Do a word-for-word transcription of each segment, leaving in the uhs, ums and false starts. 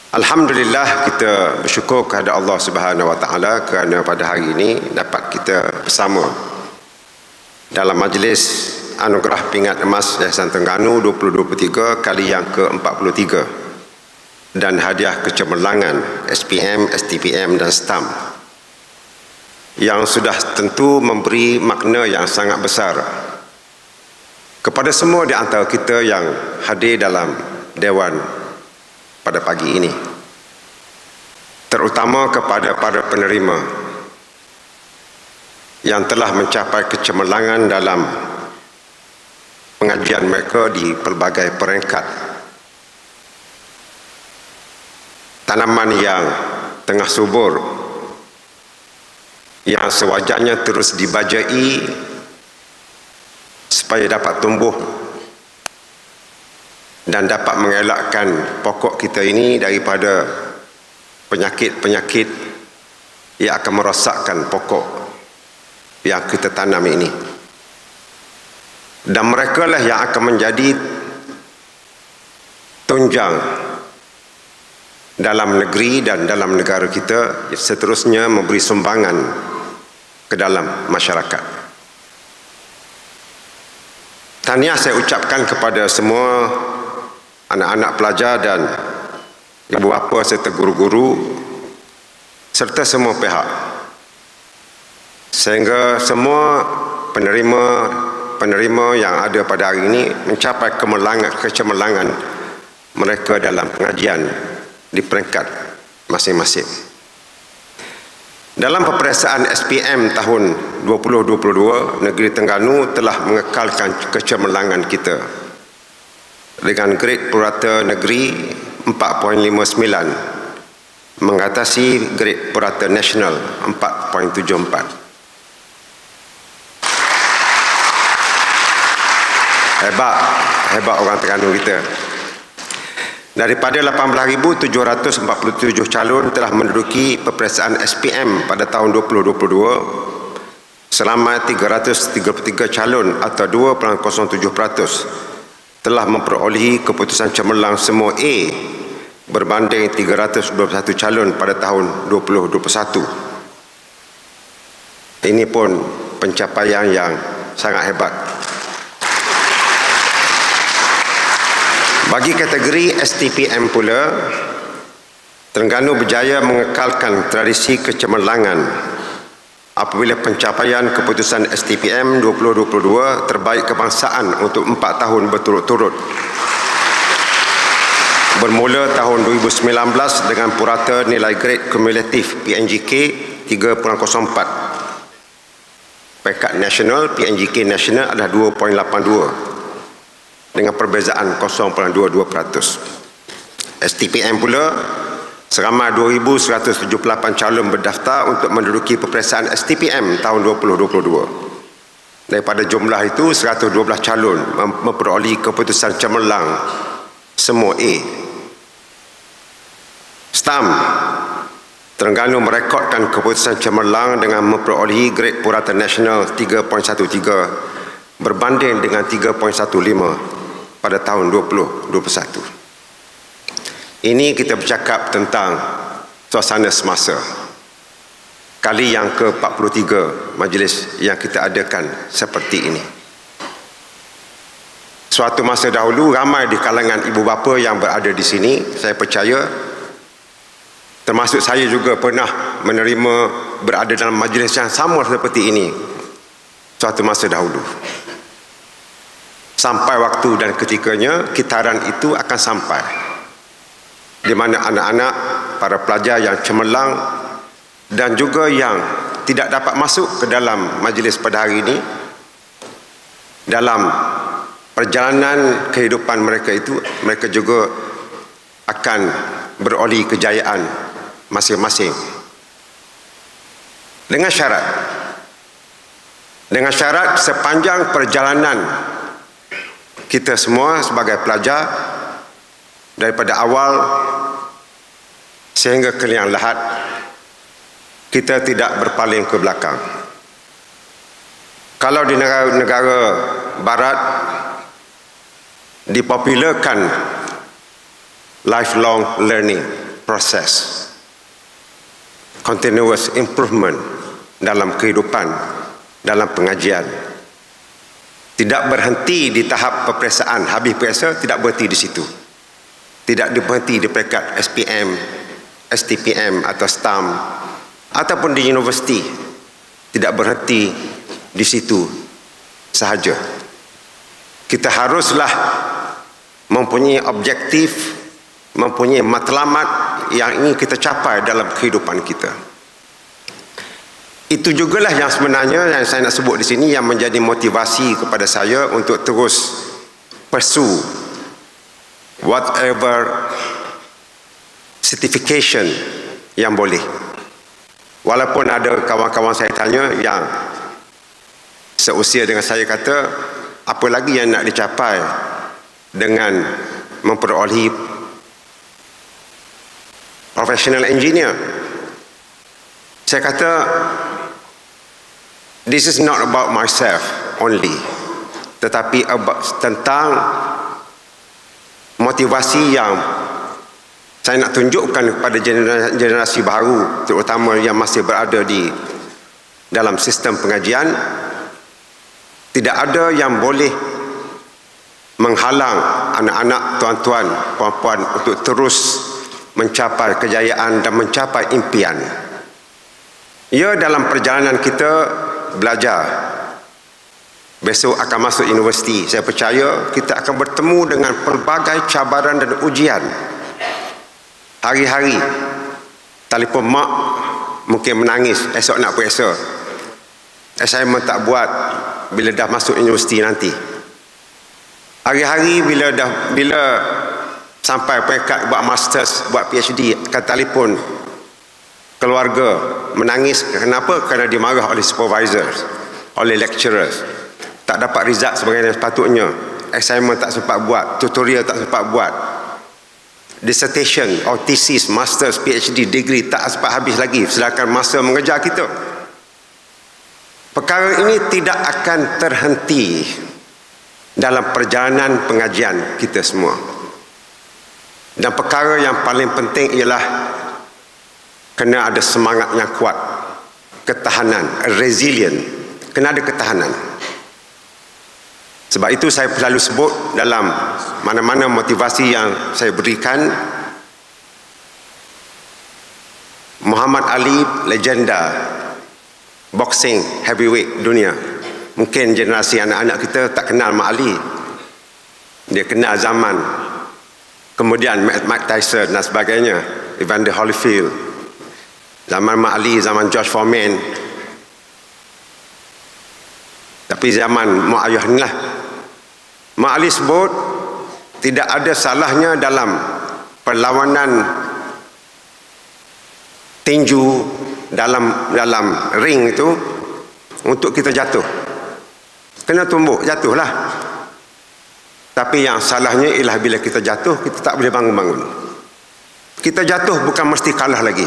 Alhamdulillah, kita bersyukur kepada Allah Subhanahu Wa Taala kerana pada hari ini dapat kita bersama dalam majlis Anugerah Pingat Emas Yayasan Terengganu dua ribu dua puluh tiga kali yang ke empat puluh tiga dan hadiah kecemerlangan S P M, S T P M dan S T A M yang sudah tentu memberi makna yang sangat besar kepada semua di antara kita yang hadir dalam Dewan pada pagi ini, terutama kepada para penerima yang telah mencapai kecemerlangan dalam pengajian mereka di pelbagai peringkat. Tanaman yang tengah subur, yang sewajarnya terus dibajai supaya dapat tumbuh dan dapat mengelakkan pokok kita ini daripada penyakit-penyakit yang akan merosakkan pokok yang kita tanam ini. Dan mereka lah yang akan menjadi tunjang dalam negeri dan dalam negara kita, seterusnya memberi sumbangan ke dalam masyarakat. Tahniah saya ucapkan kepada semua anak-anak pelajar dan ibu bapa serta guru-guru serta semua pihak, sehingga semua penerima penerima yang ada pada hari ini mencapai kemerlangan, kecemerlangan mereka dalam pengajian di peringkat masing-masing. Dalam peperiksaan S P M tahun dua ribu dua puluh dua, negeri Terengganu telah mengekalkan kecemerlangan kita dengan grade purata negeri empat perpuluhan lima sembilan mengatasi grade purata nasional empat perpuluhan tujuh empat. Hebat, hebat orang Terengganu kita. Daripada lapan belas ribu tujuh ratus empat puluh tujuh calon telah menduduki peperiksaan S P M pada tahun dua ribu dua puluh dua, selama tiga ratus tiga puluh tiga calon atau dua perpuluhan kosong tujuh peratus telah memperolehi keputusan cemerlang semua A berbanding tiga ratus dua puluh satu calon pada tahun dua ribu dua puluh satu. Ini pun pencapaian yang sangat hebat. Bagi kategori S T P M pula, Terengganu berjaya mengekalkan tradisi kecemerlangan apabila pencapaian keputusan S T P M dua ribu dua puluh dua terbaik kebangsaan untuk empat tahun berturut-turut. Bermula tahun dua ribu sembilan belas dengan purata nilai grade kumulatif P N G K tiga perpuluhan kosong empat. Peringkat nasional P N G K nasional adalah dua perpuluhan lapan dua dengan perbezaan kosong perpuluhan dua dua peratus. S T P M pula seramai dua ribu seratus tujuh puluh lapan calon berdaftar untuk menduduki peperiksaan S T P M tahun dua ribu dua puluh dua. Daripada jumlah itu, seratus dua belas calon memperolehi keputusan cemerlang semua A. S T A M Terengganu merekodkan keputusan cemerlang dengan memperolehi grade purata nasional tiga perpuluhan tiga belas berbanding dengan tiga perpuluhan lima belas pada tahun dua ribu dua puluh satu. Ini kita bercakap tentang suasana semasa kali yang ke empat puluh tiga majlis yang kita adakan seperti ini. Suatu masa dahulu ramai di kalangan ibu bapa yang berada di sini, saya percaya termasuk saya juga pernah menerima berada dalam majlis yang sama seperti ini suatu masa dahulu. Sampai waktu dan ketikanya kitaran itu akan sampai, di mana anak-anak, para pelajar yang cemerlang dan juga yang tidak dapat masuk ke dalam majlis pada hari ini, dalam perjalanan kehidupan mereka itu, mereka juga akan beroleh kejayaan masing-masing. Dengan syarat, dengan syarat sepanjang perjalanan kita semua sebagai pelajar daripada awal sehingga ke liang lahat, kita tidak berpaling ke belakang. Kalau di negara-negara barat dipopularkan lifelong learning proses continuous improvement dalam kehidupan, dalam pengajian. Tidak berhenti di tahap peperiksaan, habis periksa tidak berhenti di situ. Tidak berhenti di peringkat S P M, S T P M atau S T A M ataupun di universiti. Tidak berhenti di situ sahaja. Kita haruslah mempunyai objektif, mempunyai matlamat yang ingin kita capai dalam kehidupan kita. Itu jugalah yang sebenarnya yang saya nak sebut di sini yang menjadi motivasi kepada saya untuk terus pursue whatever certification yang boleh. Walaupun ada kawan-kawan saya tanya yang seusia dengan saya kata, apa lagi yang nak dicapai dengan memperolehi professional engineer? Saya kata, this is not about myself only, tetapi about, tentang motivasi yang saya nak tunjukkan kepada generasi, generasi baru, terutama yang masih berada di dalam sistem pengajian. Tidak ada yang boleh menghalang anak-anak, tuan-tuan, puan-puan untuk terus mencapai kejayaan dan mencapai impian. Ya, dalam perjalanan kita belajar, besok akan masuk universiti, saya percaya kita akan bertemu dengan pelbagai cabaran dan ujian. Hari-hari telefon mak mungkin menangis, esok nak periksa, assignment tak buat bila dah masuk universiti nanti. Hari-hari bila dah bila sampai peringkat buat masters, buat PhD, akan telefon keluarga menangis. Kenapa? Kerana dimarah oleh supervisors, oleh lecturers, tak dapat result sebagaimana sepatutnya, assignment tak sempat buat, tutorial tak sempat buat, dissertation or thesis, masters, PhD, degree tak sempat habis lagi, sedangkan masa mengejar kita. Perkara ini tidak akan terhenti dalam perjalanan pengajian kita semua. Dan perkara yang paling penting ialah kena ada semangat yang kuat, ketahanan, resilient, kena ada ketahanan. Sebab itu saya selalu sebut dalam mana-mana motivasi yang saya berikan, Muhammad Ali, legenda boxing heavyweight dunia. Mungkin generasi anak-anak kita tak kenal Mak Ali. Dia kenal zaman kemudian Mike Tyson dan sebagainya, Evander Holyfield, zaman Mak Ali, zaman George Foreman. Tapi zaman Mak Ayah ni lah, Mak Ali sebut tidak ada salahnya dalam perlawanan tinju dalam dalam ring itu untuk kita jatuh, kena tumbuk, jatuhlah. Tapi yang salahnya ialah bila kita jatuh, kita tak boleh bangun-bangun. Kita jatuh bukan mesti kalah lagi,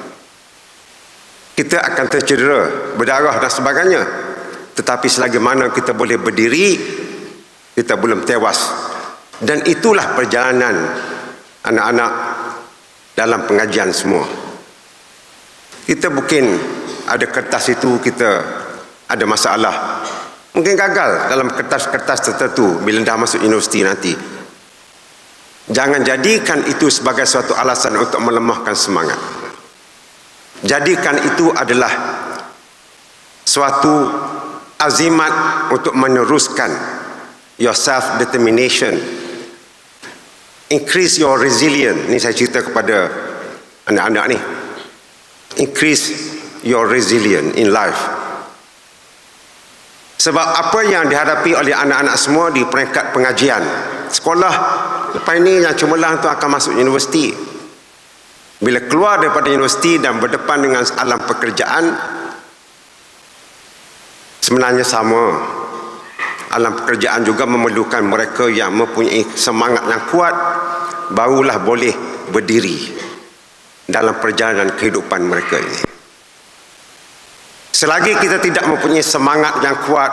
kita akan tercedera, berdarah dan sebagainya. Tetapi selagi mana kita boleh berdiri, kita belum tewas. Dan itulah perjalanan anak-anak dalam pengajian semua. Kita mungkin ada kertas itu kita ada masalah, mungkin gagal dalam kertas-kertas tertentu bila dah masuk universiti nanti. Jangan jadikan itu sebagai suatu alasan untuk melemahkan semangat. Jadikan itu adalah suatu azimat untuk meneruskan your self determination, increase your resilience. Ni saya cerita kepada anak-anak ni, increase your resilience in life. Sebab apa yang dihadapi oleh anak-anak semua di peringkat pengajian, sekolah lepas ini yang cemerlang tu akan masuk universiti. Bila keluar daripada universiti dan berdepan dengan alam pekerjaan, sebenarnya sama. Alam pekerjaan juga memerlukan mereka yang mempunyai semangat yang kuat, barulah boleh berdiri dalam perjalanan kehidupan mereka ini. Selagi kita tidak mempunyai semangat yang kuat,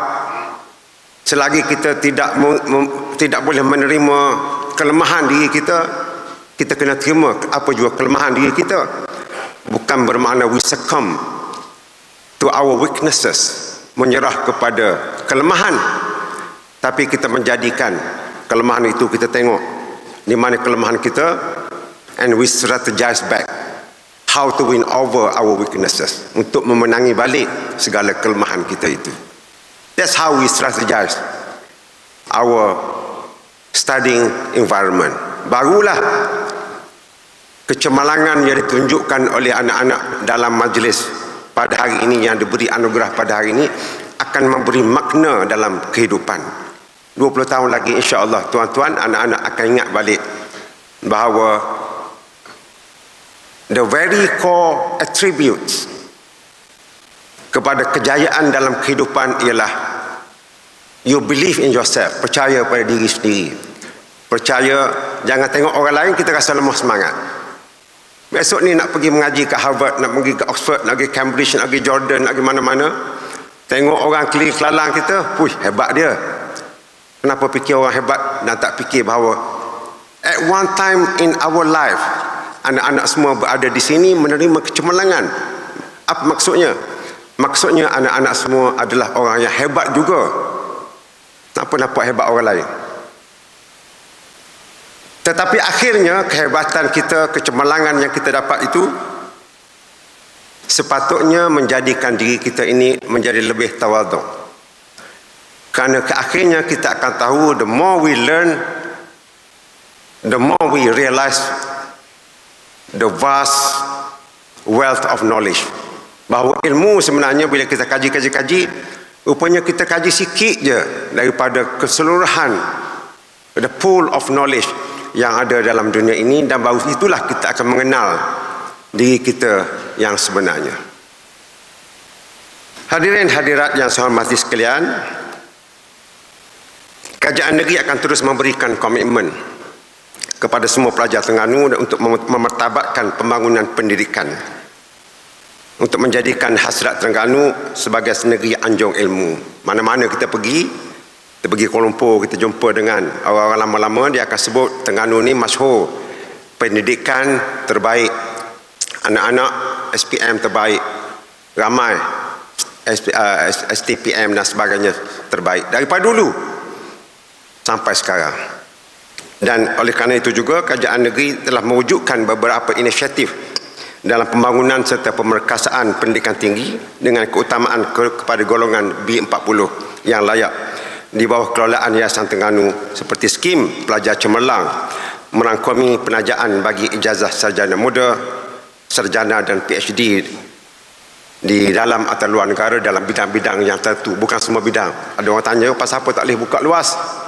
selagi kita tidak tidak boleh menerima kelemahan diri kita, kita kena terima apa juga kelemahan diri kita. Bukan bermakna we succumb to our weaknesses, menyerah kepada kelemahan, tapi kita menjadikan kelemahan itu, kita tengok di mana kelemahan kita, and we strategize back how to win over our weaknesses, untuk memenangi balik segala kelemahan kita itu. That's how we strategize our studying environment. Barulah kecemerlangan yang ditunjukkan oleh anak-anak dalam majlis pada hari ini, yang diberi anugerah pada hari ini, akan memberi makna dalam kehidupan. dua puluh tahun lagi insya-Allah tuan-tuan, anak-anak akan ingat balik bahawa the very core attributes kepada kejayaan dalam kehidupan ialah you believe in yourself, percaya pada diri sendiri. Percaya, jangan tengok orang lain kita rasa lemah semangat. Besok ni nak pergi mengaji ke Harvard, nak pergi ke Oxford, nak pergi Cambridge, nak pergi Jordan, nak pergi mana-mana, tengok orang keliling kelalang kita, puih, hebat dia. Kenapa fikir orang hebat dan tak fikir bahawa at one time in our life, anak-anak semua berada di sini menerima kecemerlangan. Apa maksudnya? Maksudnya anak-anak semua adalah orang yang hebat juga. Kenapa nampak hebat orang lain? Tetapi akhirnya kehebatan kita, kecemerlangan yang kita dapat itu sepatutnya menjadikan diri kita ini menjadi lebih tawaduk. Kerana ke akhirnya kita akan tahu, the more we learn, the more we realize the vast wealth of knowledge. Bahawa ilmu sebenarnya bila kita kaji-kaji-kaji, rupanya kita kaji sikit je daripada keseluruhan the pool of knowledge yang ada dalam dunia ini, dan baru itulah kita akan mengenal diri kita yang sebenarnya. Hadirin hadirat yang saya hormati sekalian, Kerajaan negeri akan terus memberikan komitmen kepada semua pelajar Terengganu untuk memertabatkan pembangunan pendidikan, untuk menjadikan hasrat Terengganu sebagai negeri anjung ilmu. Mana-mana kita pergi, kita pergi Kuala Lumpur, kita jumpa dengan orang-orang lama-lama, dia akan sebut Terengganu ni masyhur pendidikan terbaik, anak-anak S P M terbaik, ramai S T P M dan sebagainya terbaik daripada dulu sampai sekarang. Dan oleh kerana itu juga kerajaan negeri telah mewujudkan beberapa inisiatif dalam pembangunan serta pemerkasaan pendidikan tinggi dengan keutamaan kepada golongan B empat puluh yang layak di bawah kelolaan Yayasan Terengganu, seperti skim pelajar cemerlang, merangkumi penajaan bagi ijazah sarjana muda, sarjana dan P H D di dalam atau luar negara dalam bidang-bidang yang tertentu, bukan semua bidang. Ada orang tanya pasal apa tak boleh buka luas.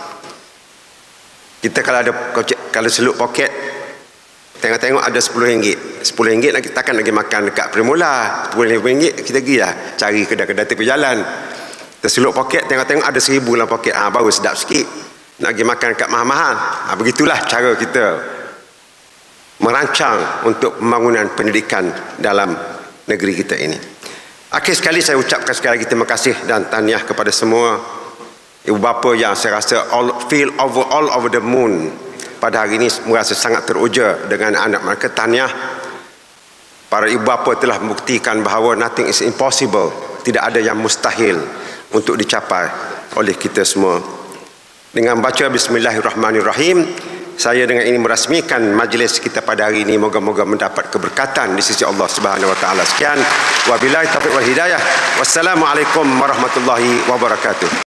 Kita kalau ada kalau seluk poket, tengok-tengok ada sepuluh ringgit. sepuluh ringgit kita takkan lagi makan dekat Primula. sepuluh ringgit kita pergi lah cari kedai-kedai tepi jalan. Kita seluk poket, tengok-tengok ada seribu dalam poket. Ah, baru sedap sikit. Nak pergi makan dekat mahal-mahal. Ah, begitulah cara kita merancang untuk pembangunan pendidikan dalam negeri kita ini. Akhir sekali saya ucapkan sekali lagi terima kasih dan tahniah kepada semua ibu bapa yang saya rasa all, feel over, all over the moon pada hari ini, merasa sangat teruja dengan anak mereka. Tahniah. Para ibu bapa telah membuktikan bahawa nothing is impossible, tidak ada yang mustahil untuk dicapai oleh kita semua. Dengan baca Bismillahirrahmanirrahim, saya dengan ini merasmikan majlis kita pada hari ini. Moga-moga mendapat keberkatan di sisi Allah Subhanahu wa taala. Sekian, wabillahi taufiq wal hidayah. Wassalamualaikum warahmatullahi wabarakatuh.